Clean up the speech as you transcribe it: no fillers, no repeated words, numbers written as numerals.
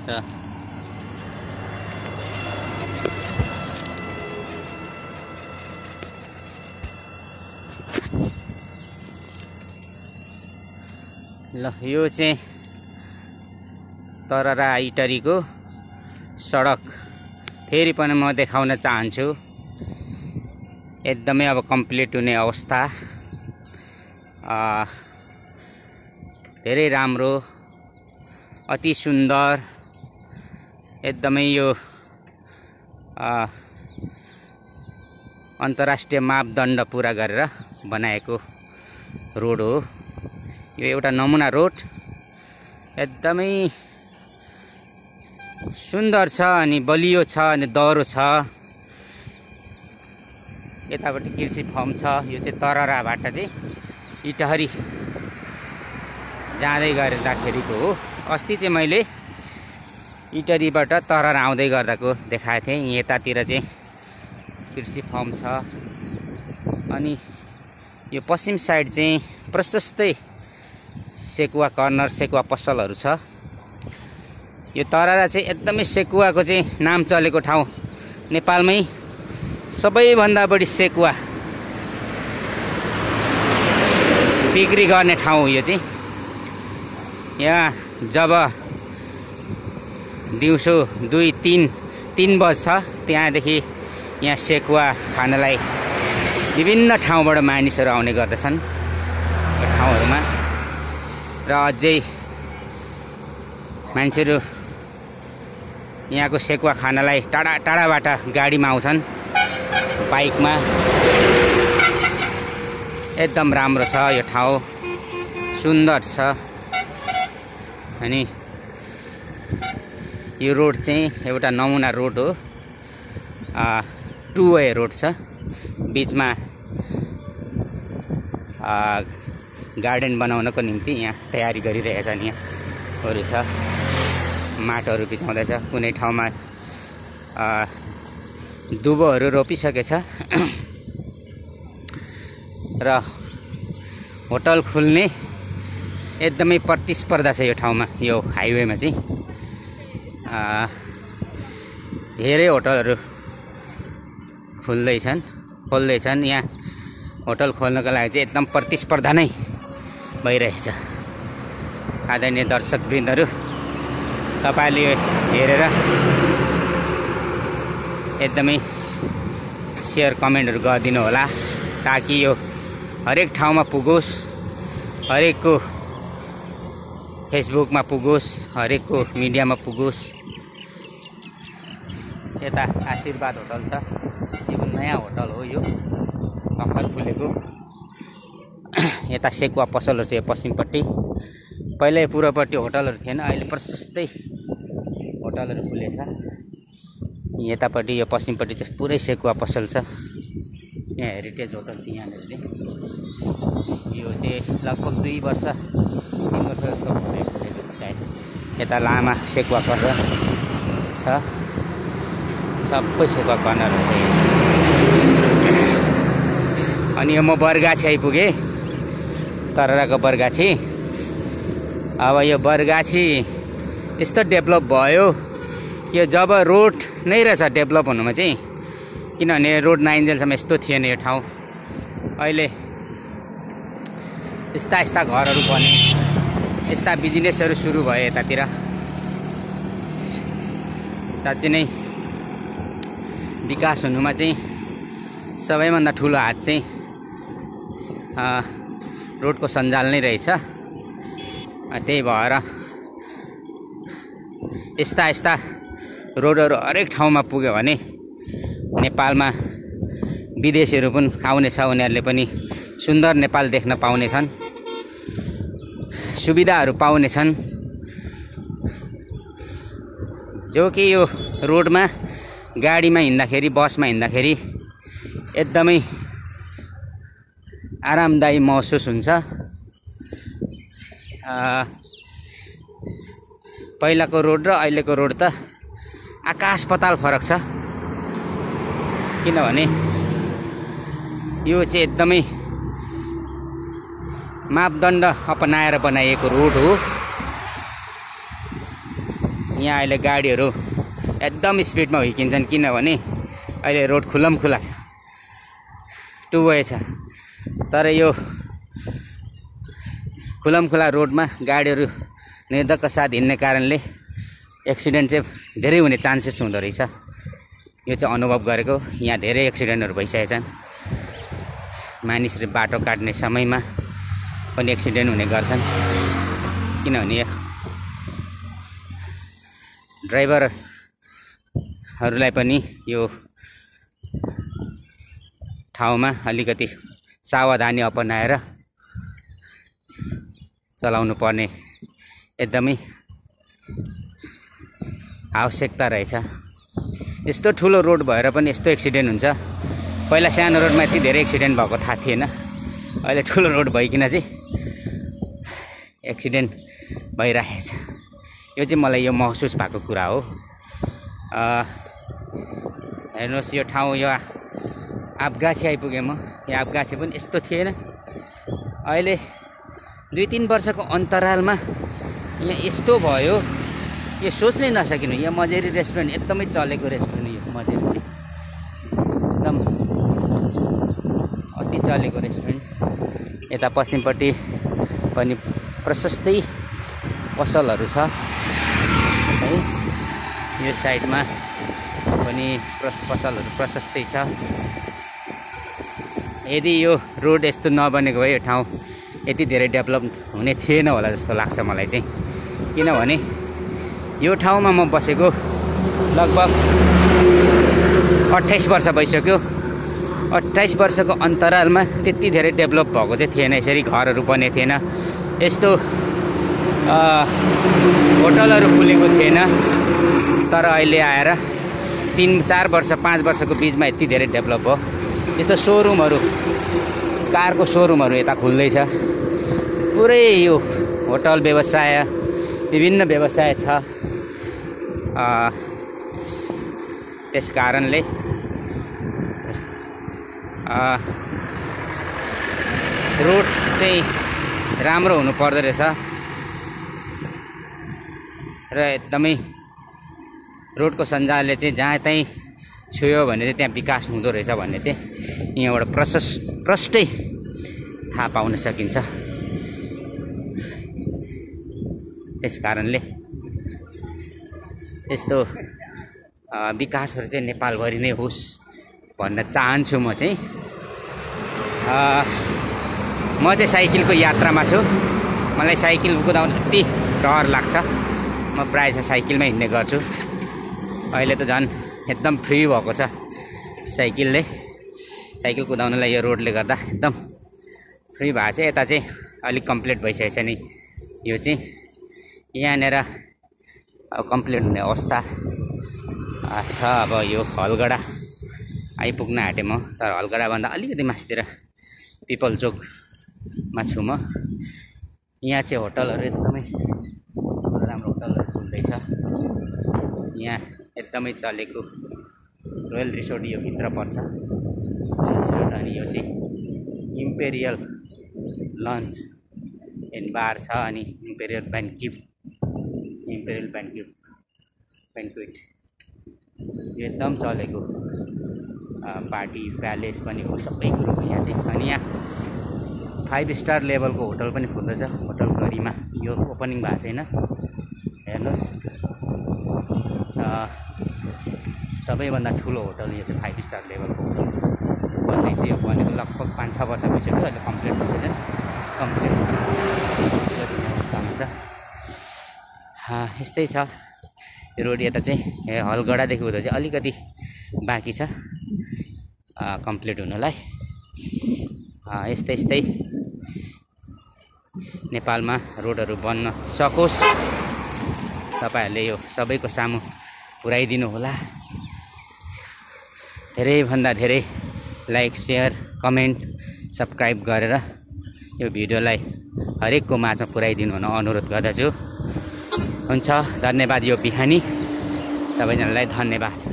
ल यो चाहिँ तररा इटरीको सडक फेरि पनि म देखाउन चाहन्छु। एकदमै अब कम्प्लिट हुने अवस्था, धेरै राम्रो, अति सुन्दर, एकदमै यो अन्तर्राष्ट्रिय मापदण्ड पुरा गरेर बनाएको रोड हो। यो एउटा नमुना रोड, एकदमै सुन्दर छ अनि बलियो छ अनि दह्रो छ। यतापट्टि कृषि फर्म छ। यो चाहिँ तरराबाट चाहिँ इटहरी जाँदै गर्दाखेरिको हो। अस्ति चाहिँ मैले इटहरीबाट तररा आउँदै गर्दाको देखाएको थिएँ। यतातिर चाहिँ कृषि फर्म छ अनि यो पश्चिम साइड चाहिँ प्रशस्तै सेकुवा कर्नर, सेकुवा पसलहरू छ। यो तररा चाहिँ एकदमै सेकुवाको चाहिँ नाम चलेको ठाउँ, नेपालमै सबैभन्दा बढी सेकुवा बिक्री गर्ने ठाउँ हो यो चाहिँ। यहाँ जब दिउँसो 2-3 बज्छ त्यहाँदेखि यहाँ सेकुवा खानलाई विभिन्न ठाउँबाट मानिसहरू आउने गर्दछन् यो ठाउँहरूमा। र अझै मान्छेहरू यहाँको सेकुवा खानलाई टाढा टाढाबाट गाडीमा आउँछन्, बाइकमा। एकदम राम्रो छ यो ठाउँ, सुन्दर छ। अनि यो रोड चाहिँ एउटा नमुना रोड हो। 2 वे रोड छ, बिचमा गार्डन बनाउनको निम्ति यहाँ तयारी गरिरहेछन्। यहाँहरू छ, माटोहरू बिछाउँदैछ। कुनै ठाउँमा दुबोहरू रोपिसकेछ र होटल खुल्ने एकदमै प्रतिस्पर्धा छ यो ठाउँमा। यो हाइवेमा चाहिँ धेरै होटलहरू खोल्दैछन्। यहाँ होटल खोल्नको लागि चाहिँ एकदम प्रतिस्पर्धा नै भइरहेछ। आदरणीय दर्शकवृन्दहरू, तपाईँले यो हेरेर एकदमै सेयर कमेन्टहरू गरिदिनु होला, ताकि यो हरेक ठाउँमा पुगोस्, हरेकको फेसबुकमा पुगोस्, हरेकको मिडियामा पुगोस्। यता आशीर्वाद होटल छ, यो नयाँ होटल हो, यो भर्खर खुलेको। यता सेकुवा पसलहरू छ यो पश्चिमपट्टि। पहिल्यै पूर्वपट्टि होटलहरू थिएन, अहिले प्रशस्तै होटलहरू खुलेछ। यतापट्टि यो पश्चिमपट्टि चाहिँ पुरै सेकुवा पसल छ। यहाँ हेरिटेज होटल छ यहाँनिर चाहिँ। यो चाहिँ लगभग 2 वर्ष 3 वर्ष जस्तो खुलेको सायद। यता लामा सेकुवा कर्नर छ, सबै सेकुवा कर्नरहरू छ। अनि यो म बरगाछी आइपुगेँ, तरराको बरगाछी। अब यो बरगाछी यस्तो डेभलप भयो कि जब रोड नै रहेछ डेभलप हुनुमा चाहिँ, किनभने रोड नआइन्जेलसम्म यस्तो थिएन यो ठाउँ। अहिले यस्ता घरहरू बने, यस्ता बिजनेसहरू सुरु भयो यतातिर। साँच्चै नै विकास हुनुमा चाहिँ सबैभन्दा ठुलो हात चाहिँ रोडको सञ्जाल नै रहेछ। त्यही भएर यस्ता रोडहरू हरेक ठाउँमा पुग्यो भने नेपालमा विदेशीहरू पनि आउनेछ, उनीहरूले पनि सुन्दर नेपाल देख्न पाउनेछन्, सुविधाहरू पाउनेछन्। जो कि यो रोडमा गाडीमा हिँड्दाखेरि, बसमा हिँड्दाखेरि एकदमै आरामदायी महसुस हुन्छ। पहिलाको रोड र अहिलेको रोड त आकाश पाताल फरक छ। किनभने यो चाहिँ एकदमै मापदण्ड अपनाएर बनाइएको रोड हो। यहाँ अहिले गाडीहरू एकदम स्पिडमा हिँड्छन् किनभने अहिले रोड खुल्ला छ, टु वे छ। तर यो खुल्ला रोडमा गाडीहरू निर्धक्क साथ हिँड्ने कारणले एक्सिडेन्ट चाहिँ धेरै हुने चान्सेस हुँदो रहेछ। यो चाहिँ अनुभव गरेको। यहाँ धेरै एक्सिडेन्टहरू भइसकेका छन्। मानिसले बाटो काट्ने समयमा पनि एक्सिडेन्ट हुने गर्छन् किनभने ड्राइभरहरूलाई पनि यो ठाउँमा अलिकति सावधानी अपनाएर चलाउनु पर्ने एकदमै आवश्यकता रहेछ। यस्तो ठुलो रोड भएर पनि यस्तो एक्सिडेन्ट हुन्छ। पहिला सानो रोडमा यति धेरै एक्सिडेन्ट भएको थाहा थिएन। अहिले ठुलो रोड भइकन चाहिँ एक्सिडेन्ट भइरहेछ। यो चाहिँ मलाई यो महसुस भएको कुरा हो। हेर्नुहोस् यो ठाउँ, यो आफगाछी आइपुगेँ म। यो आफगाछी पनि यस्तो थिएन। अहिले 2-3 वर्षको अन्तरालमा यहाँ यस्तो भयो, यो सोच्नै नसकिनु। यहाँ मजेरी रेस्टुरेन्ट एकदमै चलेको रेस्टुरेन्ट यो मजेरी चाहिँ एकदम अति चलेको रेस्टुरेन्ट। यता पश्चिमपट्टि पनि प्रशस्तै पसलहरू छ है। यो साइडमा पनि पसलहरू प्रशस्तै छ। यदि यो रोड यस्तो नबनेको भए यो ठाउँ यति धेरै डेभलप हुने थिएन होला जस्तो लाग्छ मलाई चाहिँ। किनभने यो ठाउँमा म बसेको लगभग 28 वर्ष भइसक्यो। 28 वर्षको अन्तरालमा त्यति धेरै डेभलप भएको चाहिँ थिएन। यसरी घरहरू बनेको थिएन, यस्तो होटलहरू खुलेको थिएन। तर अहिले आएर 3-4 वर्ष 5 वर्षको बिचमा यति धेरै डेभलप भयो। यस्तो सोरुमहरू, कारको सोरुमहरू यता खुल्दैछ। पुरै यो होटल व्यवसाय, विभिन्न व्यवसाय छ। त्यस कारणले रोड चाहिँ राम्रो हुनु पर्दो रहेछ र एकदमै रोडको सञ्जालले चाहिँ जहाँ त्यहीँ छुयो भने चाहिँ त्यहाँ विकास हुँदो रहेछ भन्ने चाहिँ यहाँबाट प्रष्टै थाहा पाउन सकिन्छ। त्यस कारणले यस्तो विकासहरू चाहिँ नेपालभरि नै होस् भन्न चाहन्छु। म चाहिँ साइकलको यात्रामा छु। मलाई साइकल कुदाउन यति डर लाग्छ। म प्रायः साइकलमै हिँड्ने गर्छु। अहिले त झन् एकदम फ्री भएको छ साइकलले। साइकल कुदाउनलाई यो रोडले गर्दा एकदम फ्री भएको छ। यता चाहिँ अलिक कम्प्लिट भइसकेको छ नि। यो चाहिँ यहाँनिर अब कम्प्लिट हुने अवस्था छ। अब यो हलगडा आइपुग्न आँटेँ म। तर हलगडाभन्दा अलिकति मास्तिर पिपल चोकमा छु म। यहाँ चाहिँ होटलहरू एकदमै राम्रो होटलहरू खुल्दैछ। यहाँ एकदमै चलेको रोयल रिसोर्ट यो भित्र पर्छ रिसोर्ट। अनि यो चाहिँ इम्पेरियल लन्च एन्ड बार छ। अनि इम्पेरियल ब्यान्क्वेट यो एकदम चलेको पार्टी प्यालेस पनि हो, सबै कुरो यहाँ चाहिँ। अनि यहाँ 5 स्टार लेभलको होटल पनि खुल्दैछ। होटल गरिमा यो ओपनिङ भएको छैन। हेर्नुहोस्, सबैभन्दा ठुलो होटल यो चाहिँ 5 स्टार लेभलको होटल बन्दै चाहिँ। यो बनेको लगभग 5-6 वर्ष भइसक्यो। अहिले कम्प्लिट भइसक्यो। कम्प्लिट अवस्थामा छ। यस्तै छ यो रोड। यता चाहिँ हलगडादेखि उता चाहिँ अलिकति बाँकी छ कम्प्लिट हुनलाई। यस्तै नेपालमा रोडहरू बन्न सकोस्। तपाईहरूले यो सबैको सामु पुर्याइदिनु होला। धेरैभन्दा धेरै लाइक, सेयर, कमेन्ट, सब्सक्राइब गरेर यो भिडियोलाई हरेकको माझमा पुर्याइदिनु हुन अनुरोध गर्दछु। हुन्छ, धन्यवाद। यो बिहानी सबैजनालाई धन्यवाद।